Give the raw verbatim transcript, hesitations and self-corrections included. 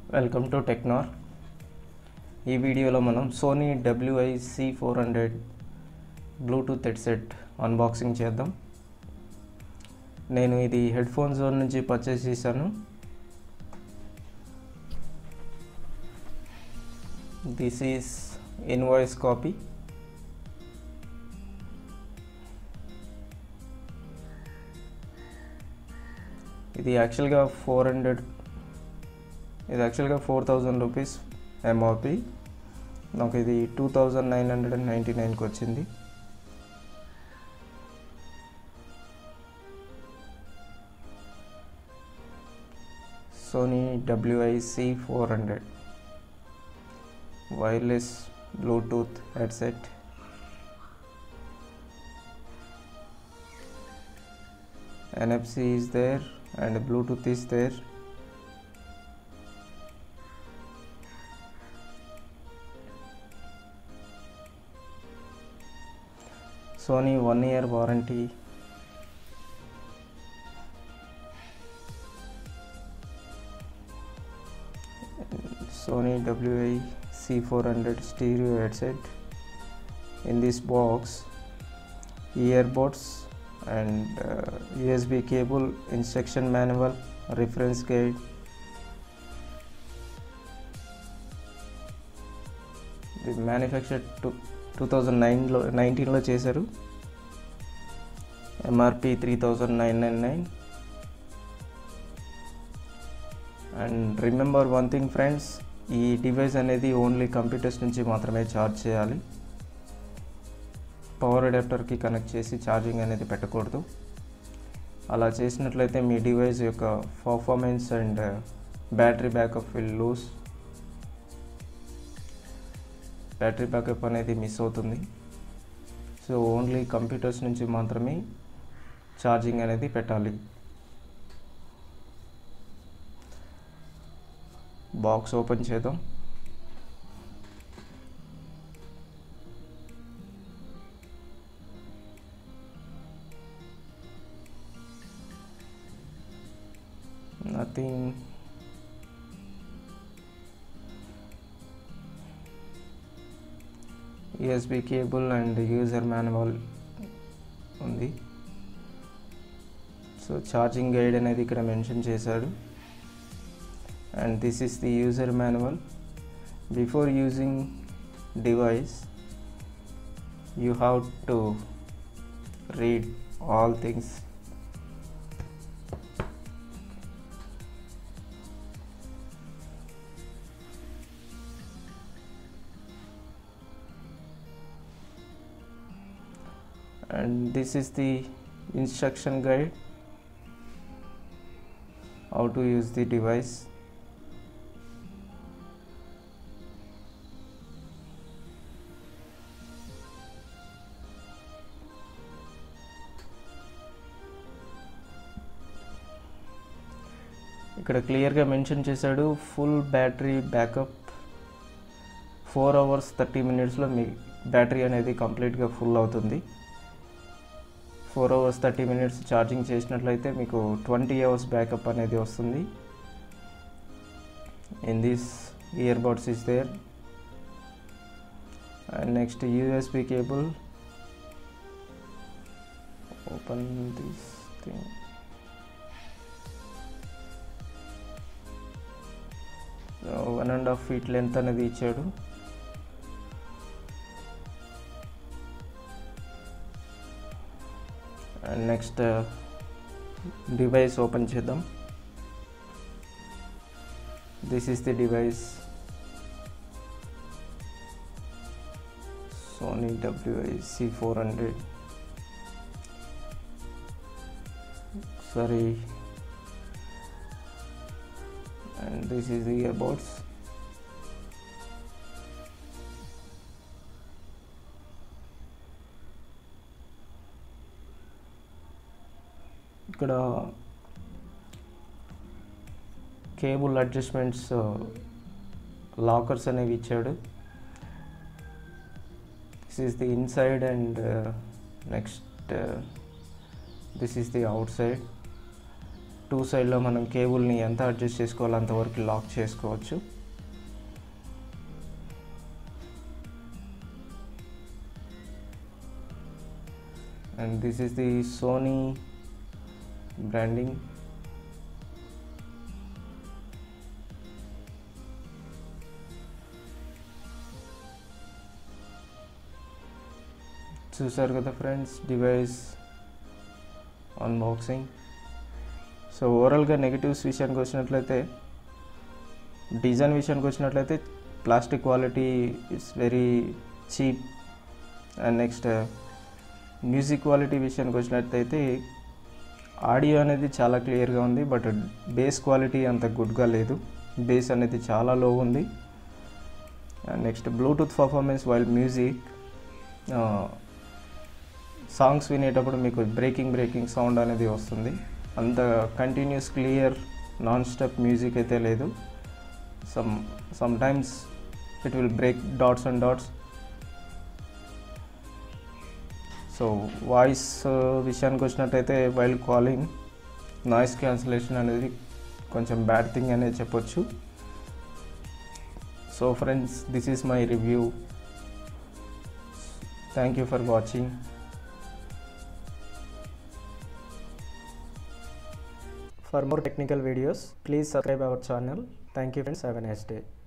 Welcome to టెక్నార్. ఈ వీడియోలో మనం Sony W I C four hundred Bluetooth headset unboxing చేద్దాం. నేను ఇది హెడ్ఫోన్ జోన్ నుంచి పర్చేస్ చేశాను. This is invoice copy. ఇది యాక్చువల్గా ఫోర్ హండ్రెడ్ ఇది యాక్చువల్గా ఫోర్ థౌజండ్ రూపీస్ ఎంఆర్పి. నాకు ఇది two thousand nine hundred and ninety నైన్కి వచ్చింది. Sony W I C four hundred wireless Bluetooth headset. N F C is there and Bluetooth is there. Sony one year warranty. Sony W I C four hundred stereo headset. In this box, earbuds and uh, U S B cable, instruction manual, reference guide. The manufactured to two thousand nineteen లో చేశారు. M R P three thousand nine hundred ninety-nine. And remember one thing friends, ఈ device అనేది only computers నుంచి మాత్రమే charge చేయాలి. Power అడాప్టర్కి connect చేసి charging అనేది పెట్టకూడదు. అలా చేసినట్లయితే మీ డివైస్ యొక్క performance and battery backup will lose. Battery backup అనేది మిస్ అవుతుంది. సో ఓన్లీ కంప్యూటర్స్ నుంచి మాత్రమే ఛార్జింగ్ అనేది పెట్టాలి. బాక్స్ ఓపెన్ చేద్దాం. Nothing. U S B cable and user manual ఉంది. సో ఛార్జింగ్ గైడ్ అనేది ఇక్కడ మెన్షన్ చేశాడు. And this is the user manual. Before using device, you have to read all things. And this is the instruction guide, how to use the device. ఇక్కడ క్లియర్గా mention చేశాడు full battery backup. Four hours thirty మినిట్స్లో మీ battery అనేది కంప్లీట్గా full అవుతుంది. Four hours thirty minutes charging చేసినట్లయితే మీకు ట్వంటీ అవర్స్ బ్యాకప్ అనేది వస్తుంది. In this earbuds is there. And next U S B cable. Open this thing. One and half feet length అనేది ఇచ్చాడు. అండ్ నెక్స్ట్ డివైస్ ఓపెన్ చేద్దాం. This is the device. Sony W I C four hundred. Sorry. And this is the earbuds. ఇక్కడ cable adjustments lockers అనేవి ఇచ్చాడు. This is the inside and next this is the outside. Two సైడ్లో మనం కేబుల్ని ఎంత adjust చేసుకోవాలో అంతవరకు lock చేసుకోవచ్చు. And this is the Sony branding. చూసారు కదా ఫ్రెండ్స్ డివైస్ అన్బాక్సింగ్. సో ఓవరాల్గా నెగిటివ్స్ విషయానికి వచ్చినట్లయితే, డిజైన్ విషయానికి వచ్చినట్లయితే plastic quality it's very cheap. And next music quality విషయానికి వచ్చినట్లయితే ఆడియో అనేది చాలా క్లియర్గా ఉంది, బట్ బేస్ క్వాలిటీ అంత గుడ్గా లేదు. బేస్ అనేది చాలా లో ఉంది. And next Bluetooth performance while music, songs వినేటప్పుడు మీకు బ్రేకింగ్ బ్రేకింగ్ సౌండ్ అనేది వస్తుంది. అంత continuous clear non stop music అయితే లేదు. Some some times it will break dots and dots. So voice విషయానికి వచ్చినట్టయితే వైల్ కాలింగ్ నాయిస్ క్యాన్సిలేషన్ అనేది కొంచెం బ్యాడ్ థింగ్ అనేది చెప్పొచ్చు. So friends, this is my review. Thank you for watching. For more technical videos, please subscribe our channel. Thank you friends, have a nice day.